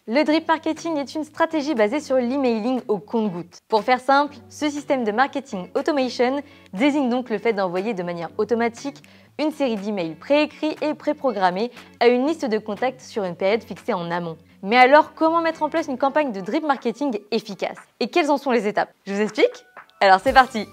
Le drip marketing est une stratégie basée sur l'emailing au compte-gouttes. Pour faire simple, ce système de marketing automation désigne donc le fait d'envoyer de manière automatique une série d'emails préécrits et préprogrammés à une liste de contacts sur une période fixée en amont. Mais alors, comment mettre en place une campagne de drip marketing efficace? Et quelles en sont les étapes? Je vous explique? Alors c'est parti!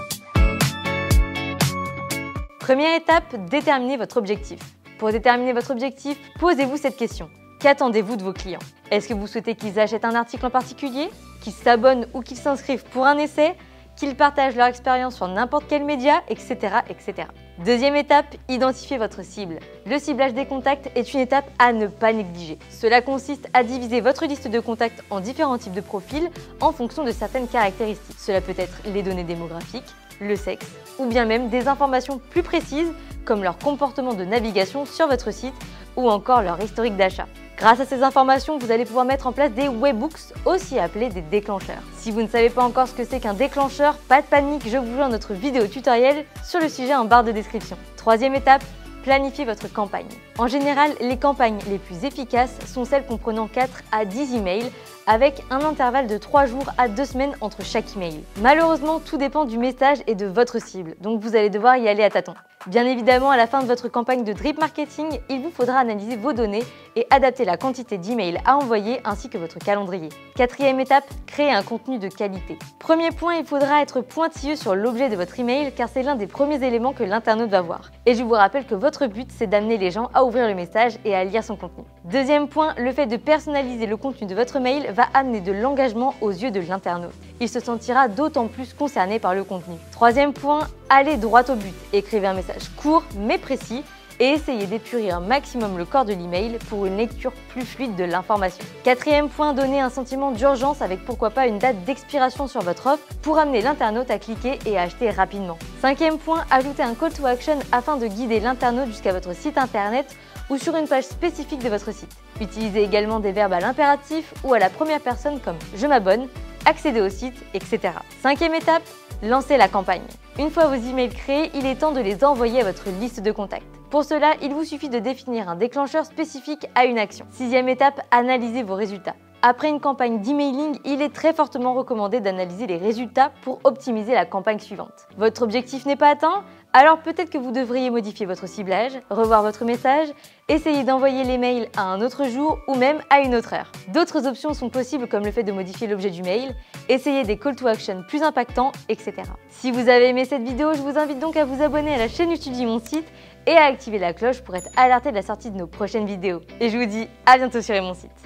Première étape, déterminez votre objectif. Pour déterminer votre objectif, posez-vous cette question. Qu'attendez-vous de vos clients? Est-ce que vous souhaitez qu'ils achètent un article en particulier, qu'ils s'abonnent ou qu'ils s'inscrivent pour un essai, qu'ils partagent leur expérience sur n'importe quel média, etc., etc. Deuxième étape, identifiez votre cible. Le ciblage des contacts est une étape à ne pas négliger. Cela consiste à diviser votre liste de contacts en différents types de profils en fonction de certaines caractéristiques. Cela peut être les données démographiques, le sexe, ou bien même des informations plus précises comme leur comportement de navigation sur votre site ou encore leur historique d'achat. Grâce à ces informations, vous allez pouvoir mettre en place des webbooks, aussi appelés des déclencheurs. Si vous ne savez pas encore ce que c'est qu'un déclencheur, pas de panique, je vous joins notre vidéo tutoriel sur le sujet en barre de description. Troisième étape, planifiez votre campagne. En général, les campagnes les plus efficaces sont celles comprenant 4 à 10 emails avec un intervalle de 3 jours à 2 semaines entre chaque email. Malheureusement, tout dépend du message et de votre cible, donc vous allez devoir y aller à tâtons. Bien évidemment, à la fin de votre campagne de drip marketing, il vous faudra analyser vos données et adapter la quantité d'emails à envoyer ainsi que votre calendrier. Quatrième étape, créer un contenu de qualité. Premier point, il faudra être pointilleux sur l'objet de votre email car c'est l'un des premiers éléments que l'internaute va voir. Et je vous rappelle que votre but, c'est d'amener les gens à ouvrir le message et à lire son contenu. Deuxième point, le fait de personnaliser le contenu de votre mail va amener de l'engagement aux yeux de l'internaute. Il se sentira d'autant plus concerné par le contenu. Troisième point, allez droit au but. Écrivez un message court mais précis et essayez d'épurer un maximum le corps de l'email pour une lecture plus fluide de l'information. Quatrième point, donnez un sentiment d'urgence avec pourquoi pas une date d'expiration sur votre offre pour amener l'internaute à cliquer et à acheter rapidement. Cinquième point, ajoutez un call to action afin de guider l'internaute jusqu'à votre site internet ou sur une page spécifique de votre site. Utilisez également des verbes à l'impératif ou à la première personne comme « je m'abonne », « accéder au site », etc. Cinquième étape, lancez la campagne. Une fois vos emails créés, il est temps de les envoyer à votre liste de contacts. Pour cela, il vous suffit de définir un déclencheur spécifique à une action. Sixième étape, analysez vos résultats. Après une campagne d'emailing, il est très fortement recommandé d'analyser les résultats pour optimiser la campagne suivante. Votre objectif n'est pas atteint? Alors peut-être que vous devriez modifier votre ciblage, revoir votre message, essayer d'envoyer les mails à un autre jour ou même à une autre heure. D'autres options sont possibles comme le fait de modifier l'objet du mail, essayer des call to action plus impactants, etc. Si vous avez aimé cette vidéo, je vous invite donc à vous abonner à la chaîne YouTube Mon Site et à activer la cloche pour être alerté de la sortie de nos prochaines vidéos. Et je vous dis à bientôt sur Mon Site.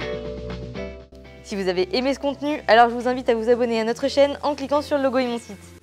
Si vous avez aimé ce contenu, alors je vous invite à vous abonner à notre chaîne en cliquant sur le logo Mon Site.